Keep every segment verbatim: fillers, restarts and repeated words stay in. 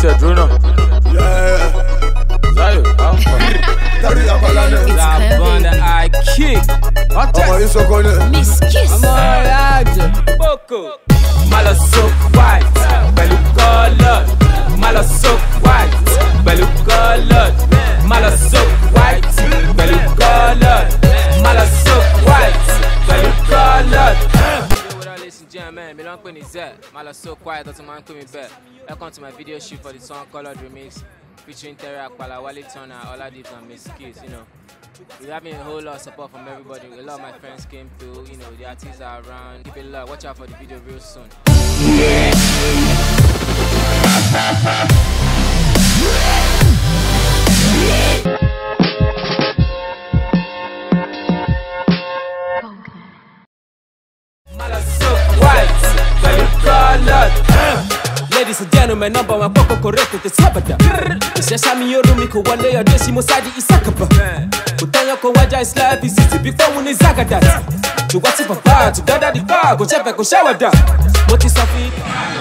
said Bruno. Yeah. Zayo, how far? Daddy, Apala and Mzkiss. I kick. What the? Mzkiss. I'm alright. Boko. Malo so white, belly colored. Malo so white, belly colored. Malo so white, belly colored. Malo so white, belly colored. Ladies and gentlemen, me long pen is that. Malo so quiet, that's a man coming back. Welcome to my video shoot for the song Colored Remix featuring Apala and Wale Turner, Oladips and Mzkiss. You know, we're having a whole lot of support from everybody. A lot of my friends came through. You know, the artists are around. Keep it love. Watch out for the video real soon. Ladies and gentlemen, number one poko correct it sabata. Ishasha mi yorumi ko wale ya deshi mosaji isakapa. Kutanya ko waja is life is easy before when is zagadat. To what's it papa, to dada di pa, go chepe ko shower da. What is safi?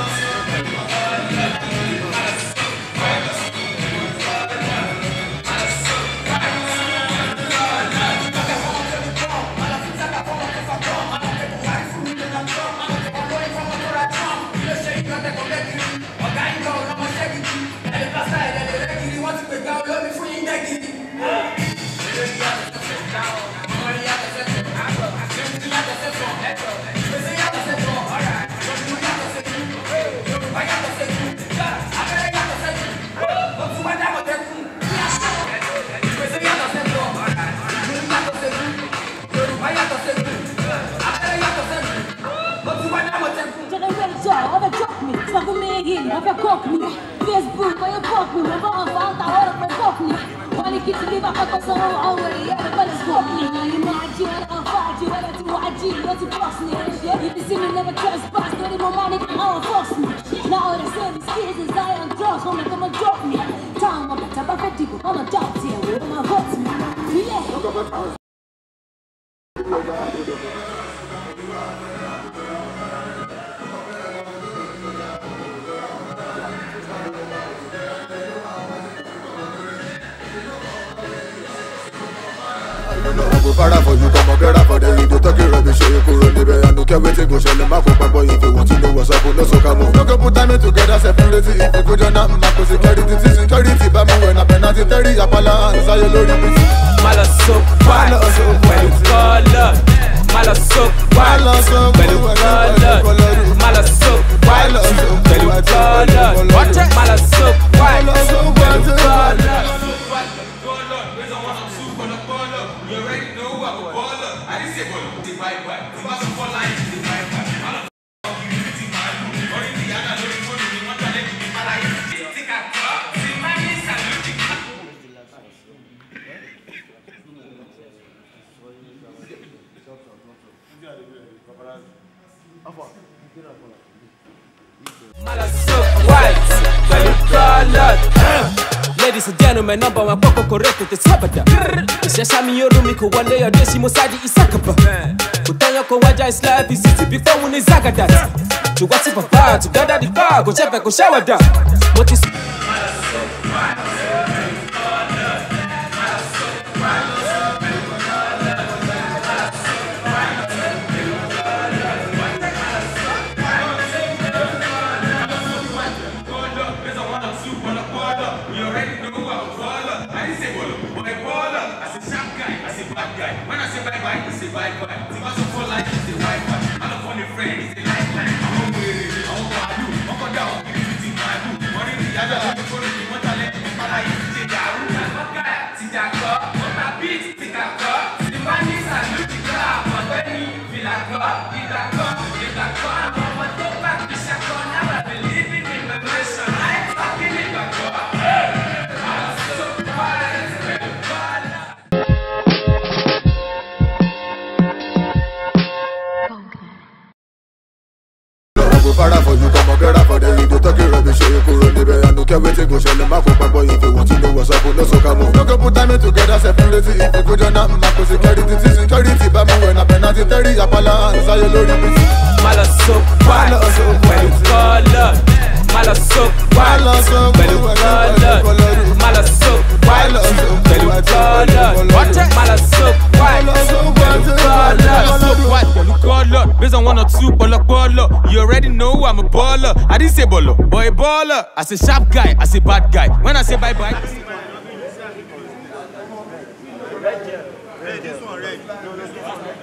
Vai cook me, Facebook, vai cook me, vai voltar a hora para cook me. Olha que te liga para passar o already, everybody cook me. Imagine, I'm fighting, when I do I do, not to boss me. If you see me never trespass, don't even money can all force me. Now the same skills is I am drugs, wanna come and drop me. Time, I'm better, but I do, I'm a doubt here, with my votes me. Yeah. Go far for you, come on, get up for the video, talk it rubbish, show you cool on the bed, and don't care what you go, shell them up, boy, if you want to know what's up, no so come on. Don't go put time together, separately, if you go down, I'm not going to carry the security, but me when I'm penalty, thirty, Apala and Zayo, Oladips. Malo so white, belly colored. Malo so white, belly colored. Malo so white, belly colored. Watch it, malo so white, belly colored. You already know I'm a baller. I didn't say baller. The white white. The master for life. The white white. I don't know you beauty man. Or in the other no you want to want to let me I like it. Think I got. See my niece and looking. Malo so white, belly colored. Ladies and gentlemen, number one poko correct it sabata. Ishasha mi yorumi ko wale ya deshi mosaji isakapa. Kutanya ko waja is life is easy before when is zagadat. To what's it papa, to dada di pa, go chepe ko shower da. What is when I say bye bye, I say bye bye. The master for life is the white one. I'm a funny friend, it's the lifeline. I'm on way, I'm on do, I'm on down, I'm everything I do. Money the other, I'm going to want to let me follow you. See that room, I'm a guy, see that car, on my beat, see that car. See the money, I look the car, but when you feel like car, get that car, get that car. I'm a top back, this a car, now I believe in my mission. I'm talking in my car. I'm so fine, very fine. Go far for you, come on, get up for the video, talk it rubbish, show you cool on the bed, and don't care what you go, shell them up, boy, if you want to know what's up, no so come on. Don't go put time together, separately, if you go down, I'm not going to carry the security, but me when I'm penalty, thirty, Apala and Zayo, Oladips. Malo so white, belly colored. Malo so white, belly baller. I didn't say baller, but a baller. I say sharp guy, I say bad guy. When I say bye bye. Red, this one red. No, no, this one red.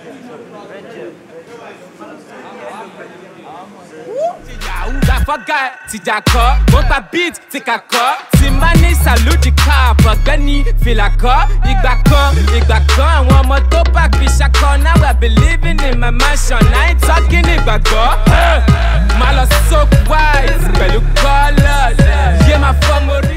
Guy, Tijako, Bota beat, Tikako, Timani, Salute car, Pagani, Filako, Igbako, Igbako, one more top back, Bishako. Now I be living in my mansion. I ain't talking Igbako. Malo so white, Belu color, yeah, my family.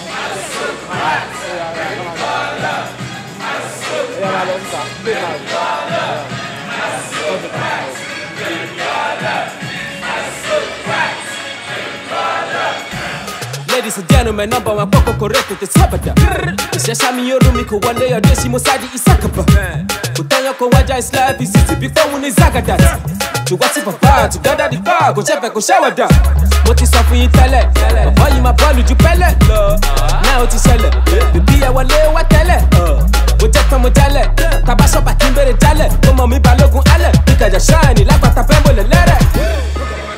Ladies and gentlemen, number one poko correct it's sabata. Ishasha mi yorumi ko wale ya deshi mosaji isakaba. Utanya ko waja is life is easy before when is zagadat. To what's it for far, to gather the car, go check go shower down. What is up for you tell it? Before you my ball, you pele. Now it's shell. Baby I wale wa tele. Go check from a tele. Tabasho pa kimbere tele. Come on me balogun ele. Because you shine like what a pembo le lere.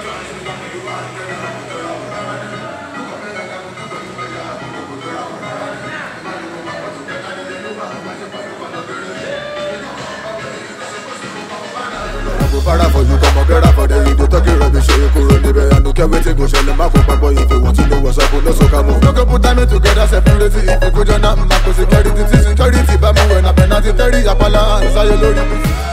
Para for you, come on, get up for the you talk it rubbish, you could run the bay and look at waiting, go shell them up, boy, if you want to know what's up, no so come on. Look up, put time together, separately, if you could join up, my security, security, but me when I penalty thirty, Apala and Zayo, Oladips.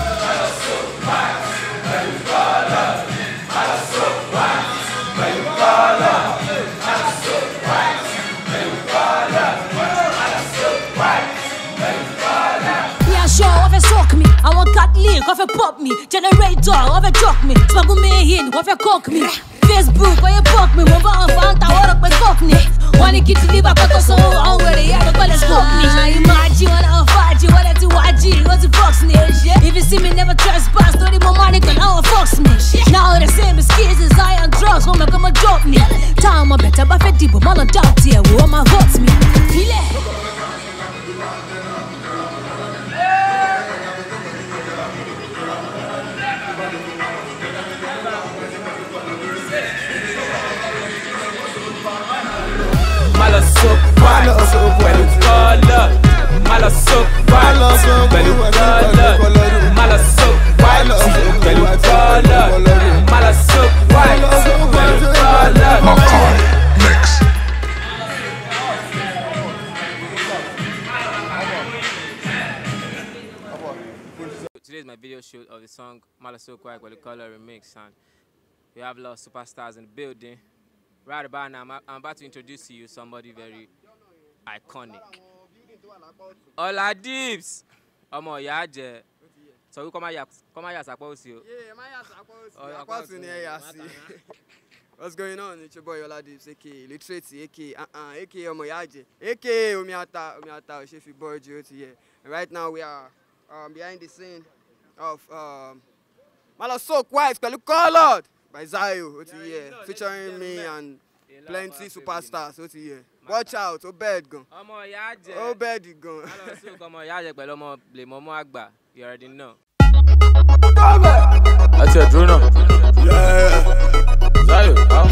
I want cat link, off a pop me, generator, off a chuck me, smuggle me in, off a cock me, Facebook, where you pop me, move on, found I want to fuck me. Wanna keep to live a cut so on where they have a let's fuck me. Imagine what I'll fight you, what I do, I G, what's the fox me. If you see me never trespass, don't even money, cause now I fox me. Now the same Mzkiss is high on drugs, won't make them a drop me. Time I better, but for deep, man, I doubt here, who am I votes me? Feel it. Malo so white, Belu color. Malo so white, Belu color. Malo so white, Belu color. Malo so white, Belu color. Makai mix. Today is my video shoot of the song Malo so white, Belu color remix, and we have a lot of superstars in the building. Right about now, I'm about to introduce to you somebody very iconic. Oladips! Omo yaje. So we come here, come here, suppose you. Yeah, my ass, what's going on? It's your boy Oladips, aka Literacy, aka uh-uh, aka Omo yaje, aka Umiata, Umiata, Shefi boy, here. Right now we are um, behind the scene of um, Malo so white, Color by Zayo, here, featuring me and plenty superstars. Here. Watch out, oh bad gun. Oh bad gun. You already know. That's your drone. Yeah. Zayo, how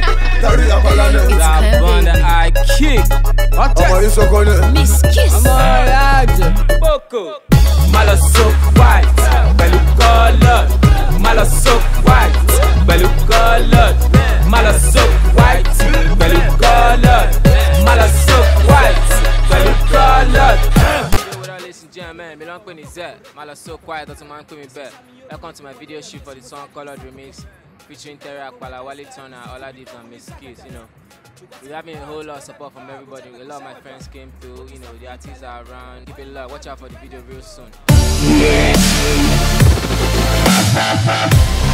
Labonda I kick. Oh, you so cold. Mzkiss. Boko. Malo so white, Belu color. Malo so white, Belu color. Malo so white, Belu color. Malo so white, Belu color. Ladies and gentlemen, me long queen is there. Malo so quiet, that's a man coming back. Welcome to my video shoot for the song Colored Remix, featuring Apala and Wale Turner, Oladips and Mzkiss. You know, we're having a whole lot of support from everybody. A lot of my friends came through. You know, the artists are around. Keep it love. Watch out for the video real soon.